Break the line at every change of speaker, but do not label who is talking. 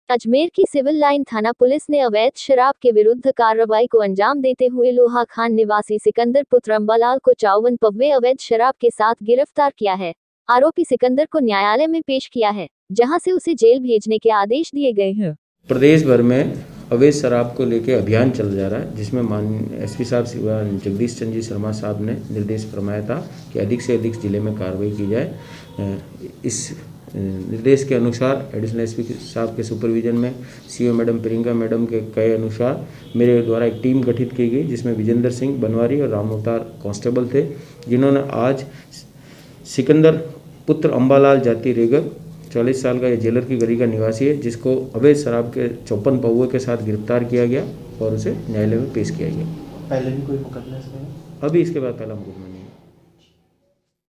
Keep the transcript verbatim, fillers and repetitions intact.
अजमेर की civil line थाना police ने अवैध शराब के विरुद्ध कार्रवाई को अंजाम देते हुए लोहा खान निवासी सिकंदर पुत्र अंबालाल को चौवन पव्वे अवैध शराब के साथ गिरफ्तार किया है। आरोपी सिकंदर को न्यायालय में पेश किया है, जहां से उसे जेल भेजने के आदेश दिए गए हैं।
प्रदेश भर में अवैध शराब को लेकर अभियान चल जा रहा है, जिसमें माननीय एसपी साहब जगदीश चंद्र शर्मा साहब ने निर्देश फरमाया था कि अधिक से अधिक जिले में कार्रवाई की जाए। इस निर्देश के अनुसार एडिशनल एसपी साहब के सुपरविजन में सीओ मैडम प्रियंका मैडम के कहे अनुसार मेरे द्वारा एक टीम गठित की गई, जिसमें विजेंद्र सिंह बनवारी और राम अवतार कांस्टेबल थे, जिन्होंने आज सिकंदर पुत्र अंबालाल जाति रेगर चालीस साल का ये जेलर की गली का निवासी है, जिसको अवैध शराब के चौपन पौवे के साथ गिरफ्तार किया गया और उसे न्यायालय में पेश किया गया।
पहले भी कोई मुकदमा इसमें?
अभी इसके बाद पहला मुकदमा